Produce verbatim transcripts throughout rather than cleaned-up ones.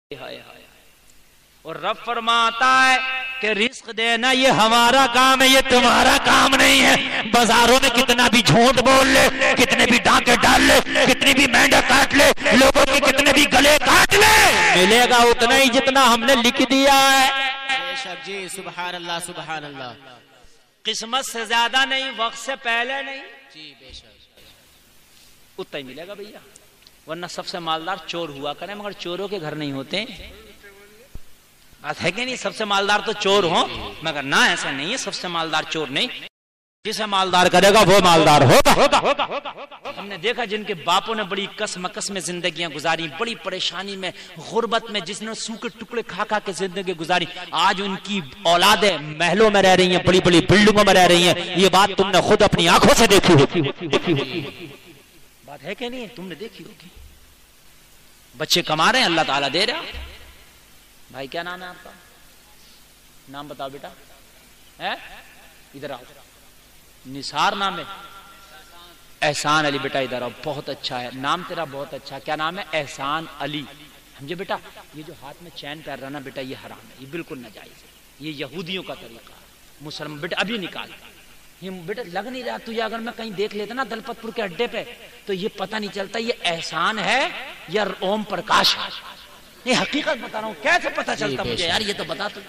اور رب فرماتا ہے کہ رزق دینا یہ ہمارا کام ہے، یہ تمہارا کام نہیں ہے۔ بازاروں میں کتنا بھی جھوٹ بول لے، کتنے بھی ڈاکے ڈال لے، کتنی بھی مینڈا کاٹ لے، لوگوں کی کتنے بھی گلے کاٹ لے، ملے گا اتنا ہی جتنا ہم نے لکھ دیا ہے۔ بے شک جی، سبحان اللہ سبحان اللہ۔ قسمت سے زیادہ نہیں، وقت سے پہلے نہیں، جی بے شک اتنا ہی ملے گا بھیا۔ ورنہ سب سے مالدار چور ہوا کرے، مگر چوروں کے گھر نہیں ہوتے۔ بات ہے کہ نہیں؟ سب سے مالدار تو چور ہوں، مگر نہ ایسا نہیں ہے، سب سے مالدار چور نہیں، جسے مالدار کرے گا وہ مالدار ہوگا۔ ہم نے دیکھا جن کے باپوں نے بڑی کس مکس میں زندگیاں گزاری، بڑی پریشانی میں، غربت میں، جس نے سوکھے ٹکڑے کھا کھا کے زندگی گزاری، آج ان کی اولادیں محلوں میں رہ رہی ہیں، بڑی بڑی بلڈنگوں میں رہ رہی ہیں۔ یہ بات تم نے خود اپنی آنکھوں سے دیکھی ہوگی، بات ہے کہ نہیں؟ تم نے دیکھی ہوگی۔ بچے کما رہے ہیں، اللہ تعالیٰ دے رہا۔ بھائی کیا نام ہے آپ کا؟ نام بتاؤ بیٹا، ہے ادھر آؤ۔ نثار نام ہے؟ احسان علی بیٹا ادھر آؤ، بہت اچھا ہے نام تیرا، بہت اچھا۔ کیا نام ہے؟ احسان علی۔ سمجھے بیٹا، یہ جو ہاتھ میں چین پہن رہا نا بیٹا، یہ حرام ہے، یہ بالکل ناجائز ہے، یہ یہودیوں کا طریقہ ہے۔ مسلمان بیٹا ابھی نکال، یہ بیٹا لگ نہیں رہا تجھے، اگر میں کہیں دیکھ لیتا نا دلپت پور کے اڈے پہ تو یہ پتہ نہیں چلتا یہ احسان ہے یا اوم پرکاش ہے۔ یہ حقیقت بتا رہا ہوں، کیسے پتہ چلتا مجھے یار؟ یہ تو بتا تو،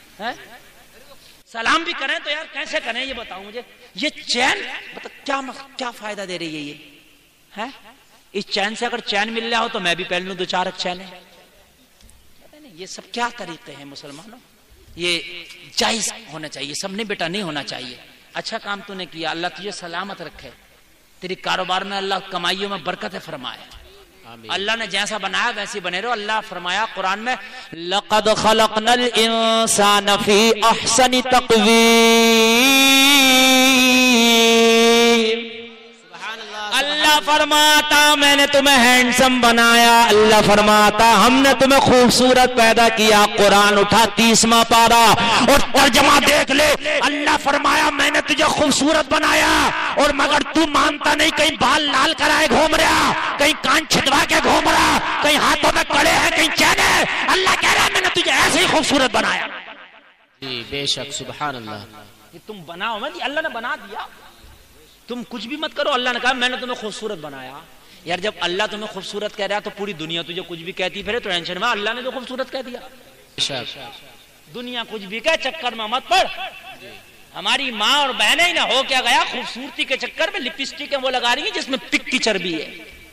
سلام بھی کریں تو یار کیسے کریں یہ بتاؤ مجھے۔ یہ چین بتا کیا کیا فائدہ دے رہی ہے یہ ہے؟ اس چین سے اگر چین مل رہا ہو تو میں بھی پہن لوں دو چار چین ہے۔ یہ سب کیا طریقے ہیں مسلمانوں؟ یہ جائز ہونا چاہیے، سب نے بیٹا نہیں ہونا چاہیے۔ اچھا کام تو نے کیا، اللہ تجھے سلامت رکھے، تیری کاروبار میں اللہ کمائیوں میں برکت فرمائے۔ اللہ نے جیسا بنایا ویسے بنے رہو۔ اللہ فرمایا قرآن میں لَقَدْ خَلَقْنَا الْإِنسَانَ فِي أَحْسَنِ تَقْوِيمٍ۔ اللہ فرماتا میں نے تمہیں ہینڈسم بنایا، اللہ فرماتا ہم نے تمہیں خوبصورت پیدا کیا۔ قرآن اٹھا تیسواں پارہ اور ترجمہ دیکھ لے، اللہ فرمایا میں نے تجھے خوبصورت بنایا، اور مگر تو مانتا نہیں، کہیں بال لال کرائے گھوم رہا، کہیں کان چھدوا کے گھوم رہا، کہیں ہاتھوں میں کڑے ہیں، کہیں چین ہے۔ اللہ کہہ رہا ہے میں نے تجھے ایسے ہی خوبصورت بنایا۔ جی بے شک سبحان اللہ۔ یہ تم بناؤ میں، اللہ نے بنا دیا، تم کچھ بھی مت کرو، اللہ نے کہا میں نے تمہیں خوبصورت بنایا۔ یار جب اللہ تمہیں خوبصورت کہہ رہا تو پوری دنیا تجھے کچھ بھی کہتی پھرے تو ٹینشن میں، اللہ نے تو خوبصورت کہہ دیا۔ دنیا کچھ بھی کہے چکر میں مت پڑ۔ ہماری ماں اور بہنیں ہی نہ ہو کیا گیا، خوبصورتی کے چکر میں لپسٹک وہ لگا رہی ہیں جس میں پک کی چربی ہے۔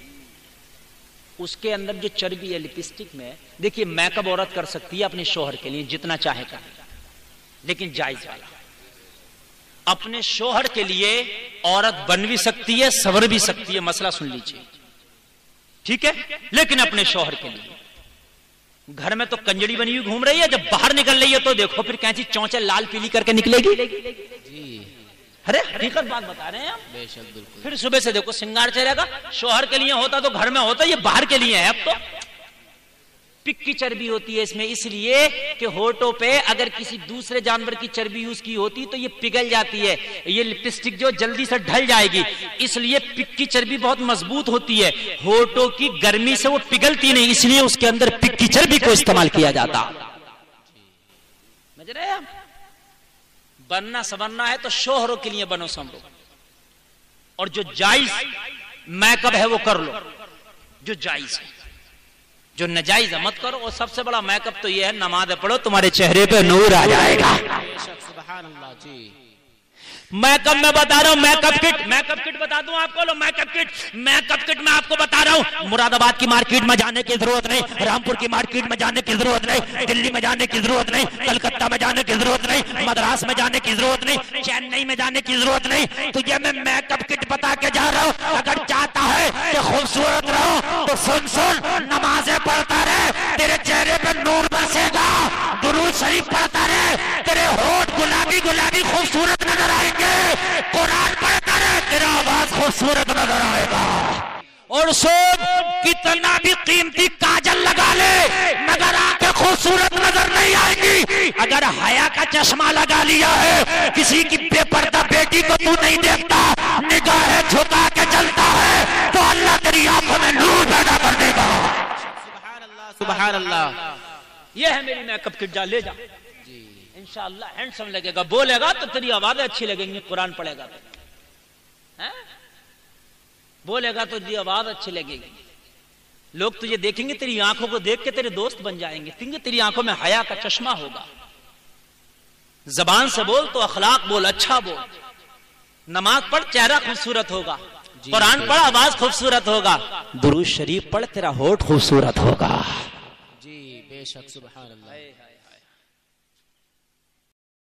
اس کے اندر جو چربی ہے لپسٹک میں، دیکھیے میک اپ عورت کر سکتی ہے اپنے شوہر کے لیے جتنا چاہے کرے، لیکن جائز والا۔ اپنے شوہر کے لیے عورت بن بھی سکتی ہے، سنور بھی سکتی ہے، مسئلہ سن لیجیے، ٹھیک ہے؟ لیکن اپنے شوہر کے لیے گھر میں تو کنجڑی بنی ہوئی گھوم رہی ہے، جب باہر نکل رہی ہے تو دیکھو پھر کینسی چونچے لال پیلی کر کے نکلے گی۔ جی ارے حقیقت بات بتا رہے ہیں ہم۔ بے شک بالکل۔ پھر صبح سے دیکھو سنگار چلے گا، شوہر کے لیے ہوتا تو گھر میں ہوتا، یہ باہر کے لیے ہے۔ اب تو پک کی چربی ہوتی ہے اس میں، اس لیے کہ ہونٹوں پہ اگر کسی دوسرے جانور کی چربی یوز کی ہوتی تو یہ پگھل جاتی ہے، یہ لپسٹک جو جلدی سے ڈھل جائے گی، اس لیے پک کی چربی بہت مضبوط ہوتی ہے، ہونٹوں کی گرمی سے وہ پگھلتی نہیں، اس لیے اس کے اندر پک کی چربی کو استعمال کیا جاتا۔ سمجھ رہے ہیں؟ بننا سنورنا ہے تو شوہروں کے لیے بنو سنورو، اور جو جائز میک اپ ہے وہ کر لو، جو جائز ہے، جو نجائز مت کرو۔ اور سب سے بڑا میک اپ تو یہ ہے نماز پڑھو تمہارے چہرے پہ نور آ جائے گا۔ سبحان اللہ جی۔ میک اپ میں بتا رہا ہوں، میک اپ کٹ، میک اپ کٹ بتا دوں آپ کو، لو میک اپ کٹ، میک اپ کٹ میں آپ کو بتا رہا ہوں، مراد آباد کی مارکیٹ میں جانے کی ضرورت نہیں، رامپور کی مارکیٹ میں جانے کی ضرورت نہیں، دلی میں جانے کی ضرورت نہیں، کلکتہ میں جانے کی ضرورت نہیں، مدراس میں جانے کی ضرورت نہیں، چنئی میں جانے کی ضرورت نہیں، تجھے میں میک اپ کٹ بتا کے جا رہا ہوں۔ اگر چاہتا ہے کہ خوبصورت رہو تو سن سن، نمازیں پڑھتا رہے، تیرے چہرے پہ نور برسے گا، درود شریف پڑھتا رہے، تیرے ہونٹ گلابی گلابی خوبصورت نظر آئیں گے، قرآن پڑھتا رہے، تیرا آواز خوبصورت نظر آئے گا۔ اور سوچ کتنا بھی قیمتی کاجل لگا لے مگر آنکھیں خوبصورت نظر نہیں آئیں گی۔ اگر حیا کا چشمہ لگا لیا ہے، کسی کی بے پردہ بیٹی کو تو نہیں دیکھتا، نگاہیں جھکا کے چلتا ہے تو اللہ تیری آنکھوں میں نور پیدا کر دے گا۔ سبحان اللہ سبحان اللہ۔ یہ ہے میری میک اپ کٹ، جا لے جا، جی انشاءاللہ ہینڈسم لگے گا، بولے گا تو تیری آوازیں اچھی لگیں گی، قرآن پڑھے گا تو ہاں؟ بولے گا تو تیری آواز اچھی لگے گی، لوگ تجھے دیکھیں گے، تیری آنکھوں کو دیکھ کے تیرے دوست بن جائیں گے، کیونکہ تیری آنکھوں میں حیا کا چشمہ ہوگا۔ زبان سے بول تو اخلاق بول، اچھا بول، نماز پڑھ چہرہ خوبصورت ہوگا، جی قرآن پڑھ آواز خوبصورت ہوگا، درود شریف پڑھ تیرا ہونٹ خوبصورت ہوگا۔ جی بے شک سبحان اللہ۔